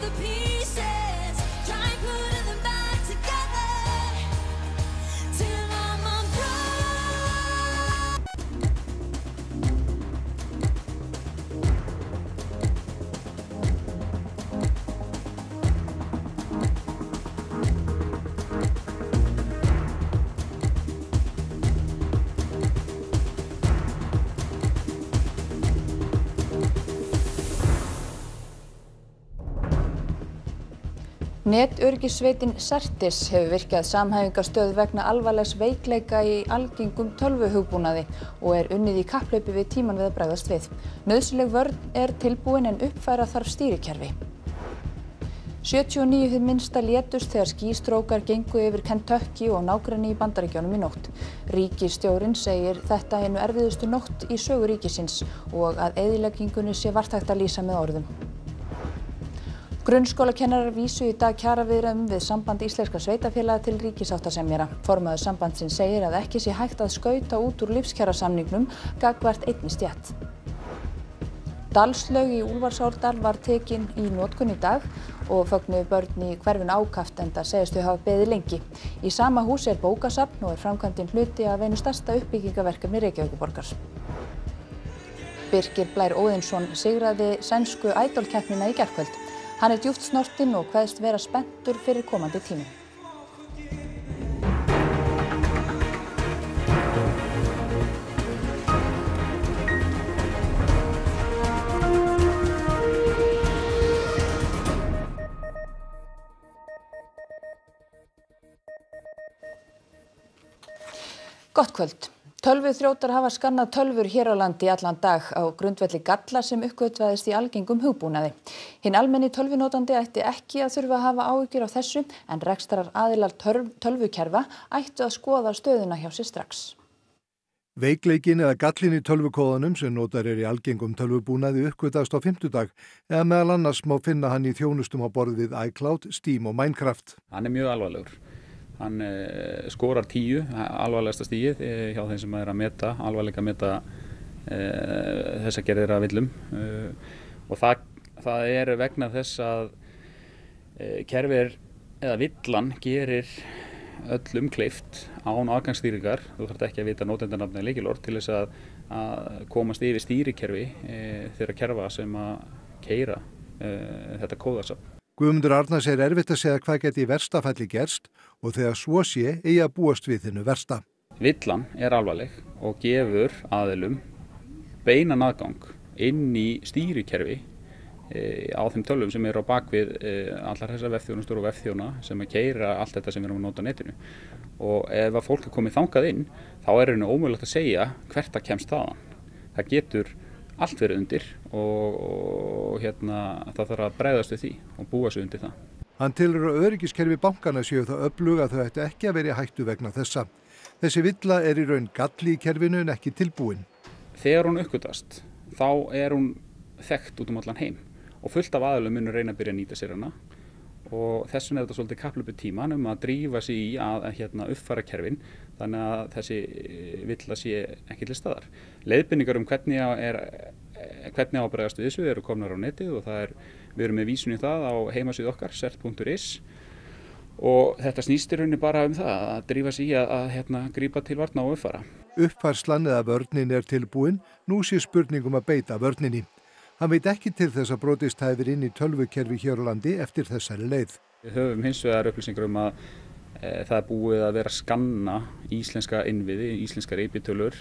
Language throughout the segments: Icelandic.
the pieces, try putting them back together till I'm Netöryggissveitin Certis hefur virkjað samhæfingarstöð vegna alvarlegs veikleika í algengum tölvuhugbúnaði og unnið í kapphlaupi við tímann við að bregðast við. Nauðsynleg vörn tilbúin en uppfæra þarf stýrikerfi. 79 hið minnsta létust þegar skýstrókar gengu yfir Kentucky og nágrenni í Bandaríkjunum í nótt. Ríkisstjórinn segir þetta einu erfiðustu nótt í sögu ríkisins og að eyðileggingunni sé vart hægt að lýsa með orðum. Grunnskólakennarar vísu í dag kjaraviðræðum við Samband íslenskra sveitarfélaga til ríkissáttasemjara. Formaður sambandsins segir að ekki sé hægt að skauta út úr lífskjarasamningnum gagnvart einni stétt. Dalslaug í Úlfarsárdal var tekin í notkun í dag og fögnuðu börn í hverfinu ákaft enda segist þau hafa beðið lengi. Í sama húsi bókasafn og framkvæmdin hluti af einu stærsta uppbyggingaverkefni Reykjavíkurborgar. Birkir Blær Óðinsson sigraði sænsku Idol-keppnina í gærkvöld. Hann djúpt snortinn og kveðst vera spenntur fyrir komandi tímum. Gott kvöld. Tölvuþrjótar hafa skannað tölvur hér á landi í allan dag á grundvelli galla sem uppgötvaðist í algengum hugbúnaði. Hinn almenni tölvunotandi ætti ekki að þurfa að hafa áhyggjur af þessu en rekstraraðilar tölvukerfa ættu að skoða stöðuna hjá sér strax. Veikleikin eða gallin í tölvukóðanum sem notar í algengum tölvubúnaði uppgötvaðist á fimmtudag eða meðal annars má finna hann í þjónustum á borð við iCloud, Steam og Minecraft. Hann mjög alvarlegur. Hann skorar 10, alvarlegasta stigið hjá þeim sem að meta, alvarleika að meta þessa gerðir af villum og það vegna þess að kerfið eða villan gerir öllum kleift án aðgangsstýringar. Þú þarft ekki að vita notendanafn eða lykilorð til þess að komast yfir stýrikerfi þeirra kerfa sem að keyra þetta kóðasafn. Guðmundur Arnar segir erfitt að segja hvað geti í versta falli gerst og þegar svo sé eigi að búast við þinnu versta. Villan alvarleg og gefur aðilum beinan aðgang inn í stýrikerfi á þeim tölvum sem á bakvið allar þessar vefþjónustur og vefþjóna sem að keyra allt þetta sem við erum að nota á netinu. Og ef að fólk komið þangað inn, þá henni ómögulegt að segja hvert það kemst þaðan. Það getur allt verið undir og það þarf að bregðast við því og búa sig undir það. Hann telur að öryggiskerfi bankana séu það öflug að þau ættu ekki að vera í hættu vegna þessa. Þessi villa í raun galli í kerfinu en ekki tilbúin. Þegar hún uppgötvast, þá hún þekkt út allan heim og fullt af aðilum munu reyna að byrja að nýta sér hana og þess vegna þetta svolítið kapphlaupi tíman að drífa sig í að uppfæra kerfin þannig að þessi villa sé ekki til staðar. Leiðbeiningar hvernig á að bregðast við þessu eru komnar á netið og við erum með vísun í það á heimasíðu okkar cert.is og þetta snýst í rauninni bara það að drífa sig í að grípa til varna og uppfæra. Uppfærslan eða vörnin tilbúin, nú sé spurningum að beita vörninni. Hann veit ekki til þess að brotist hafi verið inn í tölvukerfi hér á landi eftir þessari leið. Við höfum hins vegar upplýsingar að það búið að vera að skanna íslenska innviði, íslenskar IP-tölur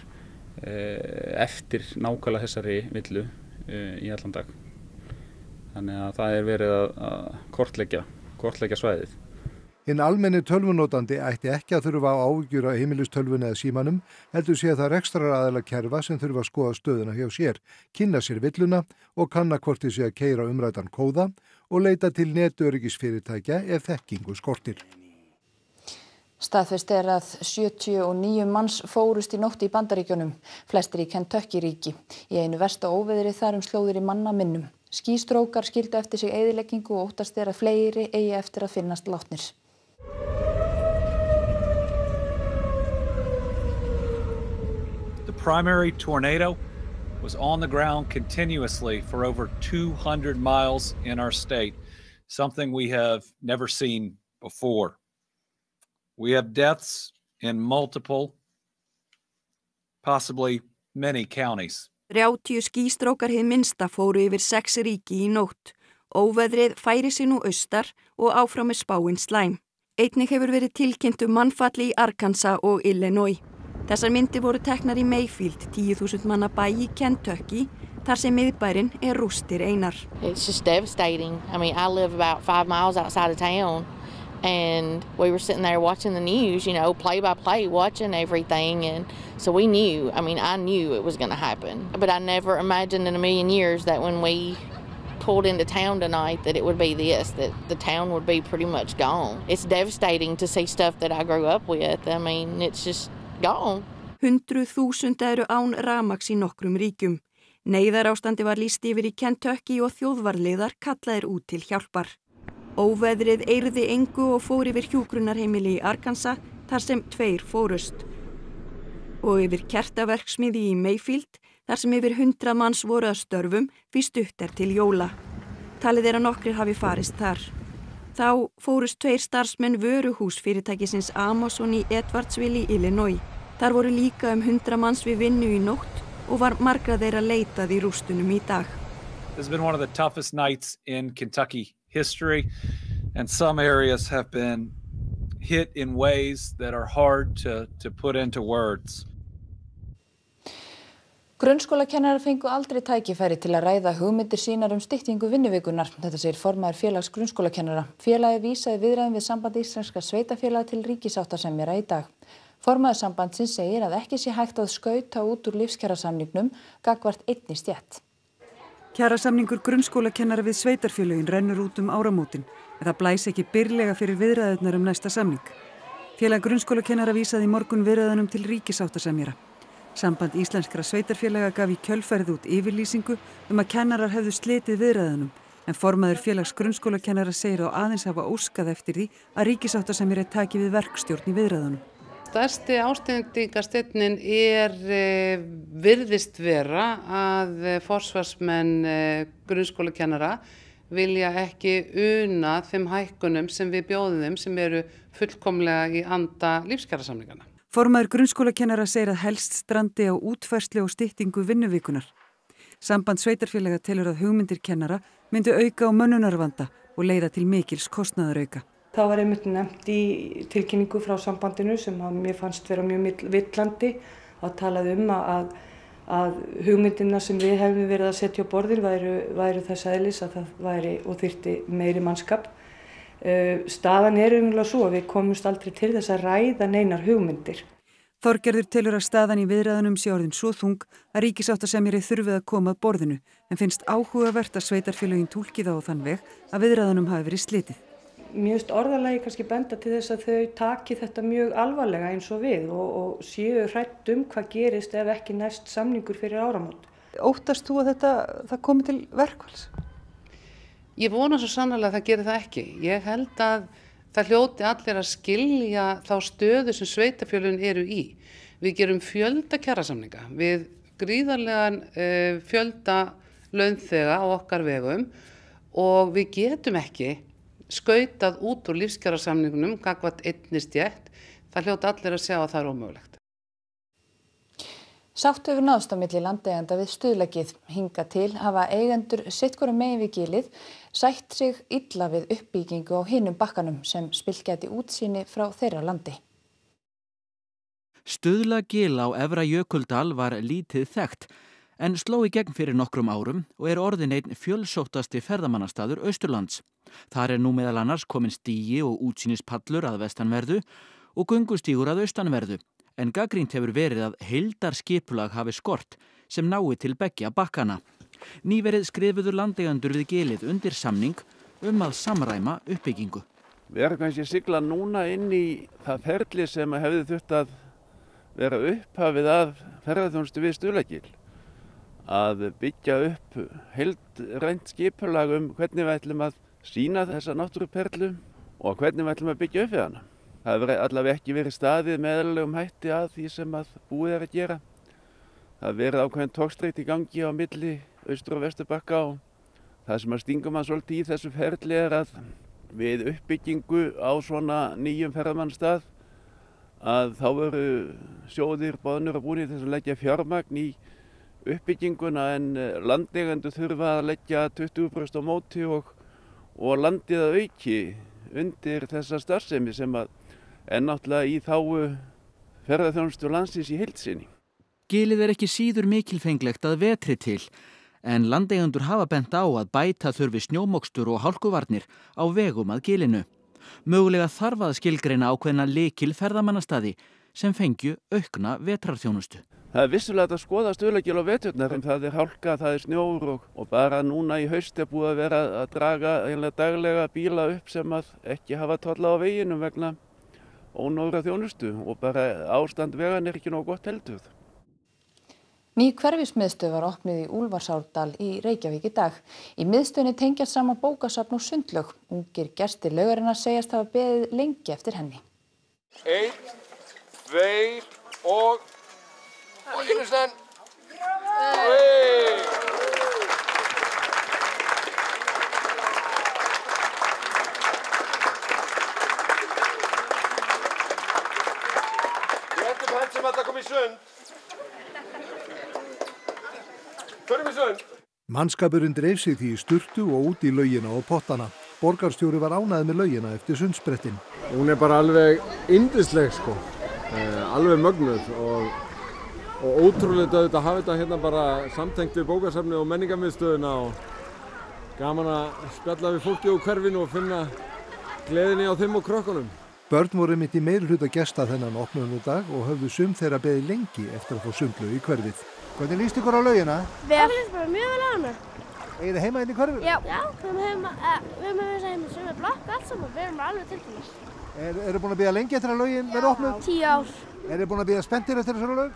eftir nákvæmlega þessari villu í allan dag. Þannig að það verið að kortleggja svæðið. Hinn almenni tölvunotandi ætti ekki að þurfa á áhyggjur á heimilistölvunni eða símanum, heldur sé það rekstraraðila kerfa sem þurfa að skoða stöðuna hjá sér, kynna sér villuna og kanna hvort sé að keyra umræddan kóða og leita til netöryggisfyrirtækja ef þekkingu skortir. Staðfest að 79 manns fórust í nótt í Bandaríkjunum, flestir í Kentucky ríki. Í einu versta óveðri þar slóðir í manna minnum. Skýstrókar skildu eftir sig eyðileggingu og óttast að fleiri eigi eftir að finnast látnir. The primary tornado was on the ground continuously for over 200 miles in our state. something we have never seen before. We have deaths in multiple, possibly many counties. 30 skýstrókar hið minnsta fóru yfir 6 ríki í nótt. Óveðrið færi sig nú austar og áfram með spáin slæm. Einnig hefur verið tilkynnt mannfall í Arkansas og Illinois. Þessar myndir voru teknar í Mayfield, 10.000 manna bæ í Kentucky, þar sem miðbærinn rústir einar. It's just devastating. I mean, I live about 5 miles outside of town, and we were sitting there watching the news, you know, play by play, watching everything, and so we knew, I mean, I knew it was going to happen. But I never imagined in a million years that when we pulled into town tonight that it would be this, that the town would be pretty much gone. It's devastating to see stuff that I grew up with. I mean, it's just gone. 100.000 eru án rafmagns í nokkrum ríkjum. Neyðarástandi var lýst yfir í Kentucky og þjóðvarliðar kallaðir út til hjálpar. Óveðrið eyrði engu og fór yfir hjúkrunarheimili í Arkansas þar sem 2 fórust. Og yfir kertaverksmiðji í Mayfield þar sem yfir 100 manns voru að störfum því stutt til jóla. Talið að nokkrir hafi farist þar. Þá fórust 2 starfsmenn vöruhús fyrirtækisins Amazon í Edwardsville í Illinois. Þar voru líka 100 manns við vinnu í nótt og var margra þeirra leitað í rústunum í dag. This has been one of the toughest nights in Kentucky history, and some areas have been hit in ways that are hard to put into words. Grunnskólakennarar fengu aldrei tækifæri til að ræða hugmyndir sínar styttingu vinnuvikunar. Þetta segir formaður félags grunnskólakennara. Félagið vísaði viðræðum við Samband íslenskra sveitarfélaga til ríkissáttasemjara í dag. Formaður sambandsins segir að ekki sé hægt að skauta út úr lífskjarasamningnum gagnvart einni stétt. Kjarasamningur grunnskólakennara við sveitarfélögin rennur út áramótin, en það blæs ekki byrlega fyrir viðræðurnar næsta samning. Félag grunnskólakennara vísaði í morgun viðræðunum til ríkissáttasemjara. Samband íslenskra sveitarfélaga gaf í kjölfarið út yfirlýsingu að kennarar hefðu slitið viðræðunum, en formaður félags grunnskólakennara segir þá aðeins hafa óskað eftir því að ríkissáttasemjari taki við verkstjórn í viðræðunum. Stærsti ástendingarsteinninn virðist vera að forsvarsmenn grunnskólakennara vilja ekki una þeim hækkunum sem við bjóðum þeim sem eru fullkomlega í anda lífskjarasamningana. Formaður grunnskólakennara segir að helst strandi á útfærslu og styttingu vinnuvikunar. Samband sveitarfélaga telur að hugmyndir kennara myndu auka á mönnunarvanda og leiða til mikils kostnaðarauka. Það var einmitt nefnt í tilkynningu frá sambandinu sem mér fannst vera mjög villandi að tala að hugmyndina sem við hefum verið að setja á borðin væru þess eðlis að það væri og þyrfti meiri mannskap. Staðan umlega svo að við komumst aldrei til þess að ræða neinar hugmyndir. Þorgerður telur að staðan í viðræðunum sé orðin svo þung að ríkissáttasemjari þurfið að koma að borðinu, en finnst áhugavert að sveitarfélögin túlki það á þann veg að viðræðunum hafi verið slitið. Mér finnst orðalagi kannski benda til þess að þau taki þetta mjög alvarlega eins og við og séu hrædd hvað gerist ef ekki næst samningur fyrir áramót. Óttast þú að það komi til verkfalls? Ég vona svo sannarlega að það gerir það ekki. Ég held að það hljóti allir að skilja þá stöðu sem sveitarfélögin eru í. Við gerum fjölda kjarasamninga, við gríðarlegan fjölda launþega á okkar vegum og við getum ekki skautað út úr lífskjarasamningunum gagnvart einni stétt. Það hljóti allir að sjá að það er ómögulegt. Sátt hefur náðst á milli landeigenda við Stuðlagið. Hingað til hafa eigendur sitt hvoru megin við gilið sætt sig illa við uppbyggingu á hinum bakkanum sem spillt gæti útsýni frá þeirra landi. Stuðlagil á Efra Jökuldal var lítið þekkt en sló í gegn fyrir nokkrum árum og orðinn einn fjölsóttasti ferðamannastaður Austurlands. Þar nú meðal annars komin stigi og útsýnispallur að vestanverðu og göngustígur að austanverðu. En gagnrýnt hefur verið að heildarskipulag hafi skort sem nái til beggja bakkana. Nýverið skrifuðu landeigendur við gilið undir samning að samræma uppbyggingu. Við erum kannski að sigla núna inn í það ferli sem hefði þurft að vera upphafið að ferðaþjónustu við Stuðlagil. Að byggja upp heildrænt skipulag hvernig við ætlum að sýna þessa náttúruperlu og hvernig við ætlum að byggja upp við hana. Það hefur allavega ekki verið staðið með eðlilegum hætti að því sem að búið að gera. Það hefur verið ákveðin togstreitt í gangi á milli austur- og vesturbakka og Það sem að stingum að svolítið í þessu ferli að við uppbyggingu á svona nýjum ferðamannastað að þá veru sjóðir boðnir og búnir til að leggja fjármagn í uppbygginguna en landeigendur þurfa að leggja 20% á móti og landið að auki undir þessa starfsemi sem að náttúrulega í þágu ferðaþjónustu landsins í heild sinni. Gilið ekki síður mikilfenglegt að vetri til, en landeigendur hafa bent á að bæta þurfi snjómokstur og hálkuvarnir á vegum að gilinu. Mögulega þarf að skilgreina ákveðna lykil ferðamannastaði sem fengju aukna vetrarþjónustu. Það vissulega hægt að skoða Stuðlagil á veturnar en það hálka, það snjór og bara núna í haust búið að vera að draga eiginlega daglega bíla upp sem að ekki hafa tolla á veginum vegna ónógra þjónustu og bara ástand vegan ekki nógu gott heldur. Ný hverfismiðstöð var opnuð í Úlfarsárdal í Reykjavík í dag. Í miðstöðinni tengjast saman bókasafn og sundlaug. Ungir gestir laugarinnar segjast hafa beðið lengi eftir henni. 1, 2 og innustan. Ég ætlum henn sem ætla að koma í sund. Mannskapurinn dreif sig því í sturtu og út í laugina og pottana. Borgarstjóri var ánægður með laugina eftir sundsprettin. Hún bara alveg yndisleg sko, alveg mögnuð og ótrúlega auðvitað að hafa þetta hérna bara samtengt við bókasafnið og menningarmiðstöðina og gaman að spjalla við fólki úr hverfinu og finna gleðinni á þeim og krökkunum. Börn voru mitt í meirihluta gesta þennan opnunardag og höfðu sum þeirra beðið lengi eftir að fá sundlaug í hverfið. Hvernig líst ykkur á laugina? Mér líst bara mjög vel á hana. Eigið þið heima inn í hverfinu? Já, við höfum heima í sömu blokk allt saman, við erum alveg tilbúinir. Eru búin að bíða lengi eftir að laugin verði opnuð? 10 ár. Eru búin að bíða spenntir eftir þessari laug?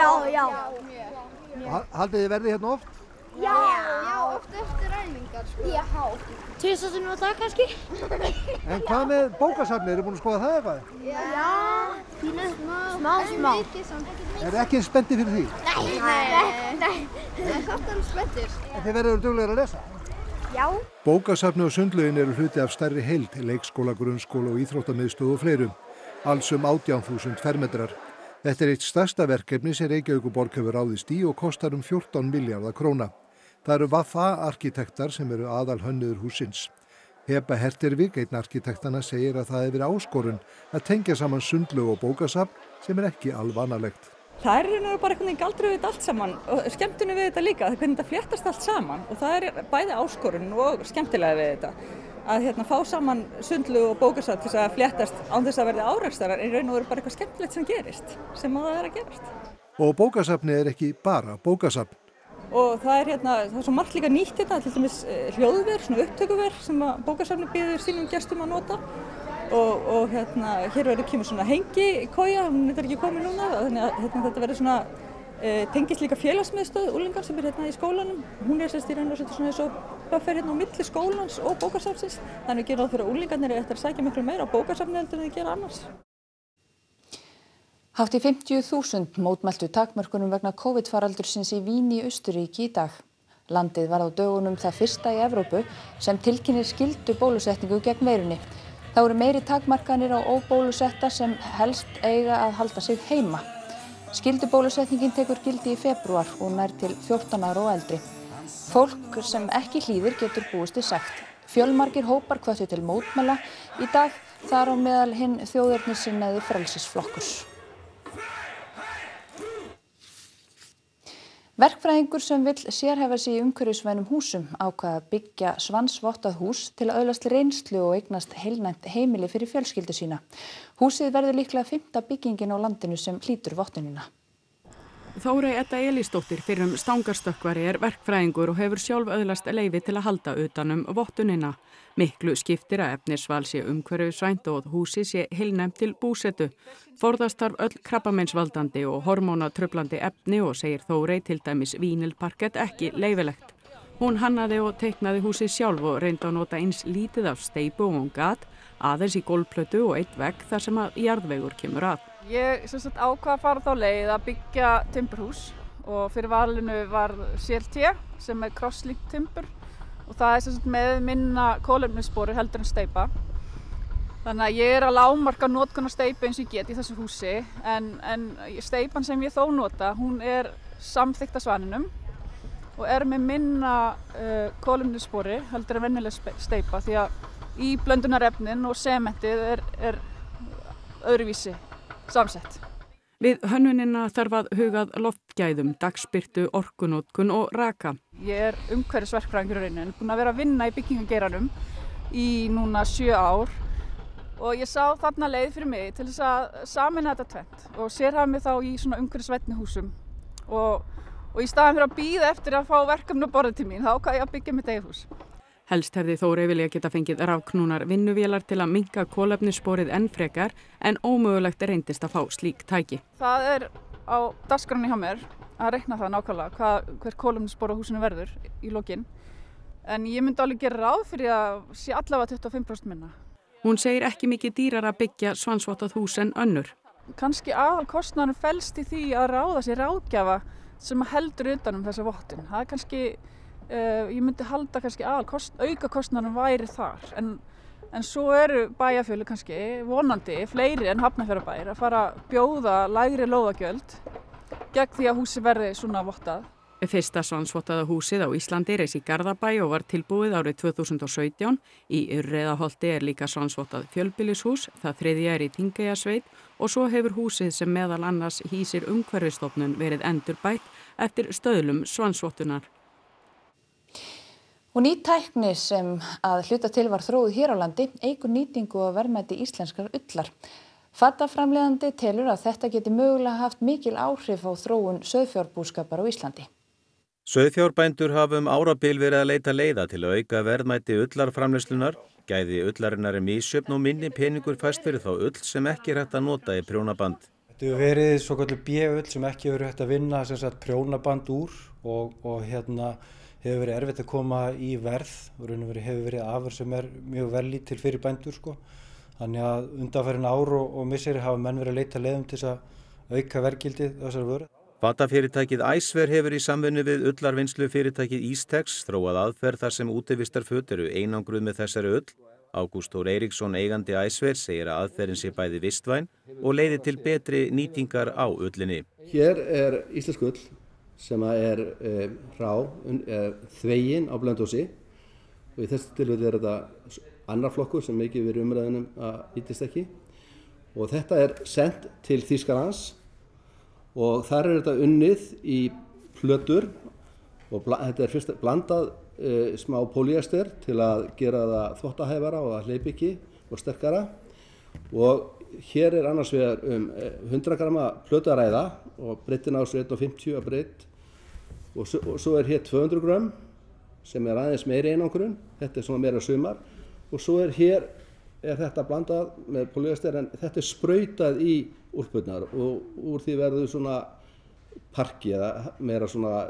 Já. Haldið þið verði hérna oft? Já, oft eftir ræningar sko. Já. 2 sinnum á dag kannski. En hvað með bókasafnið, eru búin að skoða það eitthvað? Já, smá. Eru ekki spenntir fyrir því? Nei. Það er samt alveg spenntir. En þið verður duglegir að lesa? Já. Bókasafnið og sundlaugin eru hluti af stærri heild, leikskóla, grunnskóla og íþróttamiðstöð og fleirum. Alls 18.000 fermetrar. Þetta er eitt stærsta verkefni sem Reykjavíkurborg hefur ráðist í og kostar 14 milljarða króna. Það eru VAFA-arkitektar sem eru aðal hönnuðir hússins. Heba Hertervik, einn arkitektana, segir að það hefur verið áskorun að tengja saman sundlaug og bókasafn sem ekki alvanalegt. Það er bara einhvern veginn galdrið við þetta allt saman og skemmtunni við þetta líka, hvernig þetta fléttast allt saman og það er bæði áskorun og skemmtilega við þetta. Að fá saman sundlaug og bókasafn til að fléttast án þess að verði árekstrar er raun og veru bara eitthvað skemmtilegt sem gerist, sem að það er að gerast. Og bókasafnið er ekki bara bókasafn. Og það er svo margt líka nýtt til dæmis hljóðver, svona upptökuver sem að bókasafnið býður sínum gestum að nota. Og hér kemur svona hengikója, hún er ekki komin núna, þannig að þetta verður svona tengist líka félagsmiðstöð unglinga sem er í skólanum. Hún er í raun og veru svona eins og buffer á milli skólans og bókasafnsins. Þannig gerir það fyrir að unglingarnir eftir að sækja miklu meira á bókasafnið heldur en þeir gera annars. Hátt í 50.000 mótmæltu takmörkunum vegna COVID-faraldursins í Vín í Austurríki í dag. Landið var á dögunum það fyrsta í Evrópu sem tilkynnir skyldu bólusetningu gegn veirunni. Það eru meiri takmarkanir á óbólusetta sem helst eiga að halda sig heima. Skyldubólusetningin tekur gildi í febrúar og nær til 14 ára og eldri. Fólk sem ekki hlýðir getur búist við sekt. Fjölmargir hópar hvöttu til mótmæla í dag, þar á meðal hinn þjóðernissinnaði Frelsisflokkur. Verkfræðingur sem vill sérhæfa sig í umhverfisvænum húsum ákvað að byggja svansvottað hús til að öðlast reynslu og eignast heilnæmt heimili fyrir fjölskyldu sína. Húsið verður líklega 5. byggingin á landinu sem hlýtur vottunina. Þórey Edda Elísdóttir, fyrrum stangarstökkvari, er verkfræðingur og hefur sjálf öðlast leyfi til að halda utan vottunina. Miklu skiptir að efnisval sé umhverfisvænt og húsið sé heilnæmt til búsetu. Forðast þarf öll krabbameinsvaldandi og hormónatruflandi efni og segir Þórey til dæmis vínilparkett ekki leyfilegt. Hún hannaði og teiknaði húsið sjálf og reyndi að nota eins lítið af steypu og gat, aðeins í gólfplötu og einn vegg þar sem að jarðvegur kemur að. Ég ákvað að fara þá leið að byggja timburhús og fyrir valinu var CLT sem er crosslink timbur og það er sem sagt með minna kolefnissporur heldur en steypa. Þannig að ég að lágmarka notkun á steypu eins og ég get í þessu húsi en steypan sem ég þó nota, hún samþykkt af Svaninum og með minna kolefnisspori heldur en venjuleg steypa því að í blöndunarefnin og sementið öðruvísi samsett. Við hönnunina þarf að hugað loftgæðum, dagsbirtu, orkunotkun og raka. Ég umhverfisverkfræðingur í rauninni, búin að vera að vinna í byggingageiranum í núna 7 ár og ég sá þarna leið fyrir mig til þess að sameina þetta tvennt og sérhæfa mig þá í svona umhverfisvænni húsum og í staðinn fyrir að bíða eftir að fá verkefni á borðið til mín, þá ákvað ég að byggja mitt eigið hús. Helst hefði Þórey viljað geta fengið rafknúnar vinnuvélar til að minnka kolefnissporið enn frekar en ómögulegt reyndist að fá slík tæki. Það á dagskránni hjá mér að reikna það nákvæmlega hver kolefnisspor á húsinu verður í lokin en ég myndi alveg gera ráð fyrir að sé allavega 25% minna. Hún segir ekki mikið dýrar að byggja svansvottað hús en önnur. Kannski aðalkostnaðurinn felst í því að ráða sér ráðgjafa sem heldur utan þessa vottun. Það kannski ég myndi halda kannski aukakostnaðurinn væri þar en svo eru bæjarfélög kannski vonandi fleiri en Hafnarfjarðarbær að fara að bjóða lægri lóðagjöld gegn því að húsi verði svona vottað. Fyrsta svansvottaða húsið á Íslandi reis í Garðabæ og var tilbúið árið 2017. Í Urriðaholti líka svansvottað fjölbýlishús, það þriðja í Þingeyjarsveit og svo hefur húsið sem meðal annars hýsir Umhverfisstofnun verið endurbætt eftir stöðlum svansvottunar. Og ný tækni sem að hluta til var þróuð hér á landi eykur nýtingu og verðmæti íslenskrar ullar. Fataframleiðandi telur að þetta geti mögulega haft mikil áhrif á þróun sauðfjárbúskapar á Íslandi. Sauðfjárbændur hafa árabil verið að leita leiða til að auka verðmæti ullarframleiðslunnar. Gæði ullarinnar misjöfn og minni peningur fæst fyrir þá ull sem ekki hægt að nota í prjónaband. Þetta hefur verið svokölluð B-ull sem ekki hefur hægt að vinna prjónaband úr og hefur verið erfitt að koma í verð og hefur verið afurð sem mjög vellítil fyrir bændur Þannig að undanfarin ár og misseri hafa menn verið að leita leiðum til að auka verðgildið þessar vöru. Fatafyrirtækið Æsver hefur í samvinnu við ullarvinnslu fyrirtækið Ístex þróað aðferð þar sem útivistarföt eru einangruð með þessari ull. Ágúst Þór Eiríksson eigandi Æsver segir að aðferðin sé bæði vistvæn og leiði til betri nýtingar á ullinni. Hér íslensk ull sem þvegin á Blönduósi og í þessu tilfelli þetta annar flokkur sem mikið verið umræðunum að nýtist ekki og þetta sent til Þýskalands og þar þetta unnið í plötur og þetta fyrst blandað smá polyester til að gera það þvottahæfara og að hleypa ekki og sterkara og hér annars vegar 100 grama plötu að ræða og breiddin á 150 að breidd og svo hér 200 gram sem aðeins meiri einangrun, þetta svona meira sumar og svo hér þetta blandað með polyester en þetta sprautað í úlpurnar og úr því verður svona parki eða meira svona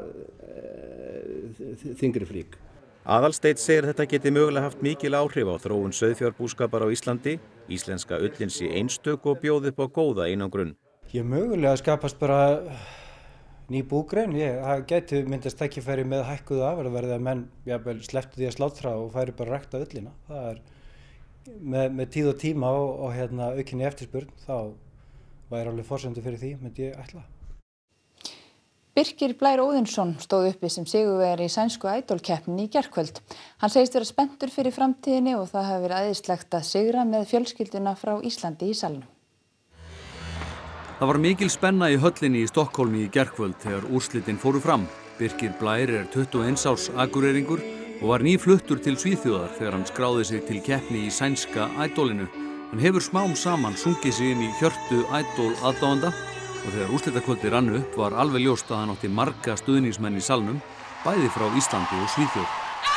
þyngri flík. Aðalsteinn segir þetta geti mögulega haft mikil áhrif á þróun sauðfjárbúskapar á Íslandi. Íslenska ullin sé einstök og bjóði upp á góða einangrun. Mögulega skapast bara ný búgrein. Það gæti myndast tækifæri með hækkuðu afurðaverði að menn slepptu því að slátra og færi bara rækta ullina. Það með tíð og tíma og aukinni eftirspurn þá væri alveg forsendur fyrir því, myndi ég ætla. Birkir Blær Óðinsson stóð uppi sem sigurvegari í sænsku Idol-keppninni í gærkvöld. Hann segist vera spenntur fyrir framtíðinni og það hafi verið æðislegt að sigra með fjölskylduna frá Íslandi í salnum. Það var mikil spenna í höllinni í Stokkhólmi í gærkvöld þegar úrslitin fóru fram. Birkir Blær 21 árs akureyringur og var nýfluttur til Svíþjóðar þegar hann skráði sig til keppni í sænska Idolinu. Hann hefur smám saman sungið sig inn í hjörtu Idol aðdáenda og þegar úrslitakvöldi rann upp var alveg ljóst að hann átti marga stuðningsmenn í salnum, bæði frá Íslandi og Svíþjóð.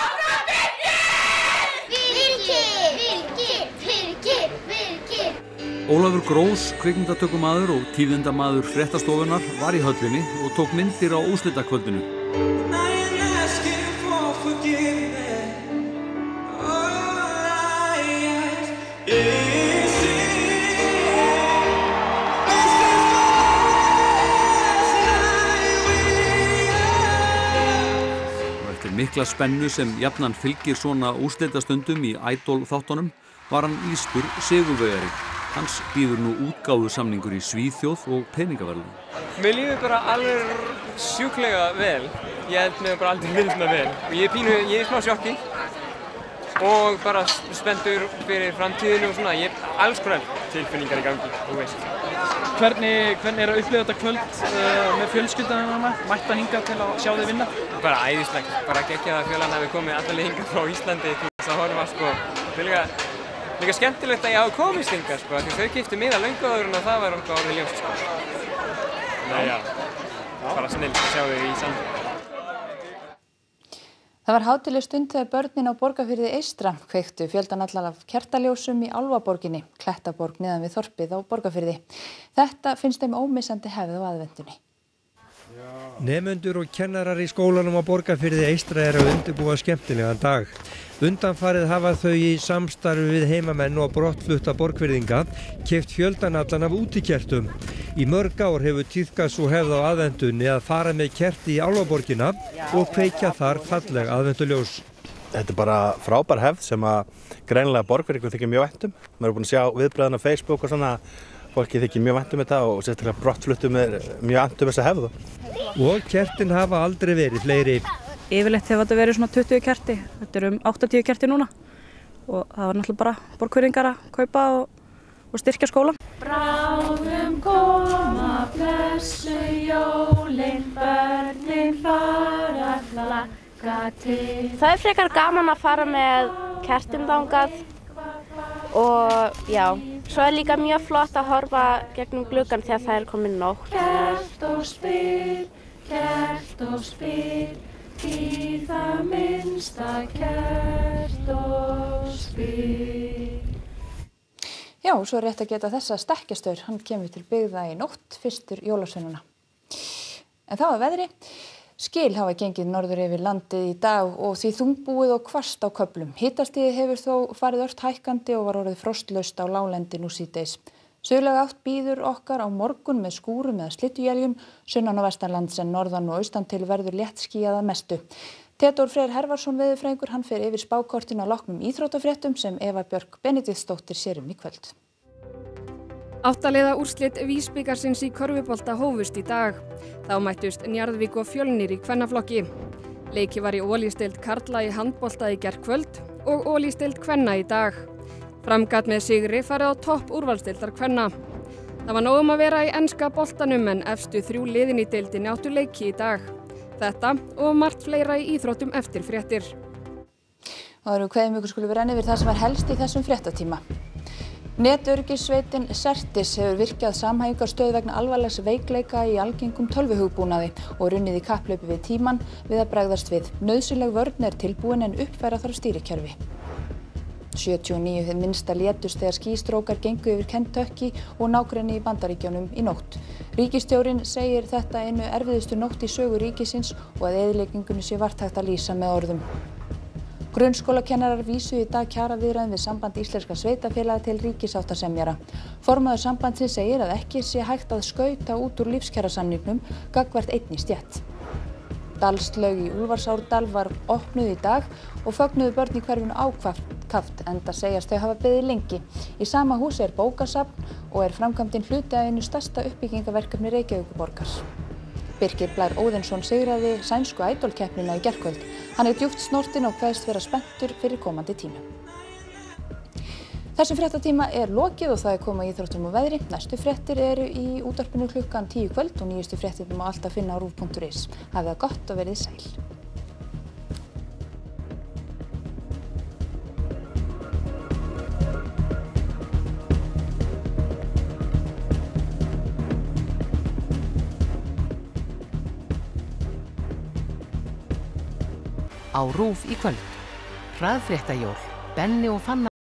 Ólafur Grós, kvikmyndatökumaður og tíðindamaður fréttastofunnar var í höllinni og tók myndir á úrslitakvöldinu. mikla spennu sem jafnan fylgir svona úrslitastundum í Idol-þáttunum var hann lýstur sigurvegari. Hans bíður nú útgáfusamningur í Svíþjóð og peningaverðlaun. Mér líður bara alveg sjúklega vel. Ég held mér bara aldrei líður svona vel. Ég er í smá sjokki og bara spenntur fyrir framtíðinu og svona. Ég hef alls konar tilfinningar í gangi, þú veist. Hvernig er að upplifa þetta kvöld með fjölskyldanina? Mætti hann hingað til að sjá þig vinna? Bara æðislegt. Bara geggjað að fjölan hafi komið allavega hingað frá Íslandi til þess að horfa, sko. Líka skemmtilegt að ég hafa komist hingað, sko, því þau keyptu miða löngu áður en það var eitthvað orðið ljóst, sko. Nei, já. Bara snillt að sjá þau í samfélagi. Það var hátíðleg stund þegar börnin á Borgarfirði eystra kveiktu fjöldan allar af kertaljósum í Álfaborginni, Klettaborg neðan við þorpið á Borgarfirði. Þetta finnst þeim ómissandi hefð á aðventunni. Nemendur og kennarar í skólanum á Borgarfirði eystra eru að undirbúa skemmtilegan dag. Undanfarið hafa þau í samstarfi við heimamenn og brottflutta borgfirðinga keypt fjöldan allan af útikertum. Í mörg ár hefur tíðkast sú hefð á aðventunni að fara með kerti í Álfaborgina og kveikja þar falleg aðventuljós. Þetta er bara frábær hefð sem að greinilega borgfirðingum þykir mjög vænt um. Maður er búin að sjá viðbröðin á Facebook og svona, fólki þykir mjög vænt um þetta og sérstaklega brottfluttum er mjög vænt um þessa hefð. Og kertin hafa aldrei verið fleiri. Yfirleitt hefur þetta verið svona 20 kerti, þetta er 80 kerti núna og það var náttúrulega bara borgfirðingar að kaupa og styrkja skólan. Bráðum koma blessu jólin, börnin fara flakka til. Það er frekar gaman að fara með kertin þangað og já, svo er líka mjög flott að horfa gegnum gluggann þegar það er komin nótt. Kert og spil, í það minnsta kert og spil. Já, svo er rétt að geta þessa stekkjastaur, hann kemur til byggða í nótt, fyrstur jólasveinana. En það var veðri. Skil hafa gengið norður yfir landið í dag og því þungbúið og hvasst á köflum. Hitastigið hefur þó farið ört hækkandi og var orðið frostlaust á láglendi nú síðdegis. Suðlæg átt býður okkar á morgun með skúrum eða slydduéljum, sunnan og vestanlands en norðan og austan til verður léttskýjað að mestu. Theodór Freyr Hervarsson veðurfræðingur, hann fer yfir spákortin á loknum íþróttafréttum sem Eva Björk Benediktsdóttir sér í kvöld. 8 liða úrslit Vísbikarsins í körfubolta hófust í dag. Þá mættust Njarðvík og Fjölnir í kvennaflokki. Leiki var í Olísdeild karla í handbolta í gærkvöld og Olísdeild kvenna í dag. Framgat með sigri farið á topp úrvalsdeildar kvenna. Það var nóg að vera í enska boltanum en efstu 3 liðin í deildinni áttu leiki í dag. Þetta og margt fleira í íþróttum eftir fréttir. Og það eru kveðum ykkur skulum við renna yfir það sem var helst í þessum fréttatíma. Netöryggissveitin Certis hefur virkjað samhæfingarstöð vegna alvarlegs veikleika í algengum tölvuhugbúnaði og runnið í kapphlaupi við tímann við að bregðast við. Nauðsynleg vörn er tilbúin en uppfæra þarf stýrikerfi. 79 hið minnsta létust þegar skýstrókar gengu yfir Kentucky og nágrenni í Bandaríkjunum í nótt. Ríkisstjórinn segir þetta einu erfiðustu nótt í sögu ríkisins og að eyðileggingunni sé vart hægt að lýsa með orðum. Grunnskólakennarar vísuðu í dag kjaraviðræðum við Samband íslenskra sveitarfélaga til ríkissáttasemjara. Formaður sambandsins segir að ekki sé hægt að skauta út úr lífskjarasamningnum gagnvart einni stétt. Dalslaug í Úlfarsárdal var opnuð í dag og fögnuðu börn í hverfinu ákaft enda segjast þau hafa beðið lengi. Í sama húsi er bókasafn og er framkvæmdin hluti af einu stærsta uppbyggingaverkefni Reykjavíkurborgar. Birkir Blær Óðinsson sigraði sænsku Idol-keppnina í gærkvöld. Hann er djúpt snortinn og kveðst vera spenntur fyrir komandi tíma. Þessum fréttatíma er lokið og það er komið íþróttum og veðri. Næstu fréttir eru í útvarpinu klukkan 10 kvöld og nýjustu fréttir má alltaf finna á ruv.is. Hafið það gott og verið sæl. Á RÚV í kvöld. Hraðfréttajól. Benni og Fannar